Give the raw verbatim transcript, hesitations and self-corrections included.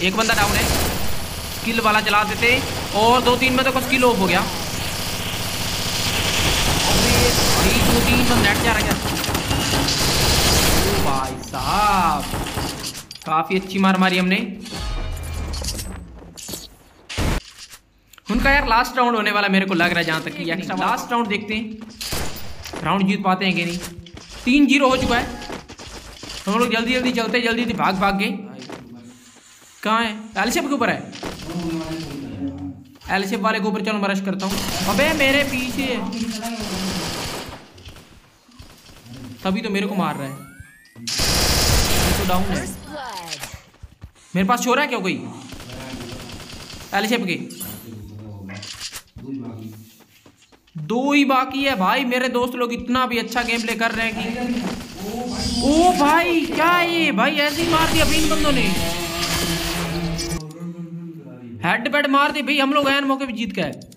एक बंदा डाउन है, स्किल वाला चला देते और दो तीन में तो स्किल ऑफ हो गया। अबे दो तीन बंदा नेट जा रहा है। ओ भाई साहब काफी अच्छी मार मारी हमने। उनका यार लास्ट राउंड होने वाला मेरे को लग रहा है, जहां तक कि यार लास्ट राउंड देखते हैं राउंड जीत पाते हैं कि नहीं। तीन जीरो हो चुका है, हम लोग जल्दी जल्दी चलते जल्दी जल्दी भाग भाग के। कहाँ है? एलशेप के ऊपर है, एलशेप वाले के ऊपर। चलो मैं रश करता हूँ। अबे मेरे पीछे, तभी तो मेरे को मार रहा है। तो डाउन है, मेरे पास छोरा है क्या कोई? एलशेप के दो ही बाकी है भाई। मेरे दोस्त लोग इतना भी अच्छा गेम प्ले कर रहे हैं कि ओ भाई क्या है ये भाई, ऐसे ही मार दिया भाई इन बंदों ने, हेड बेड मार दी भाई। हम लोग ऐन मौके पे जीत गए।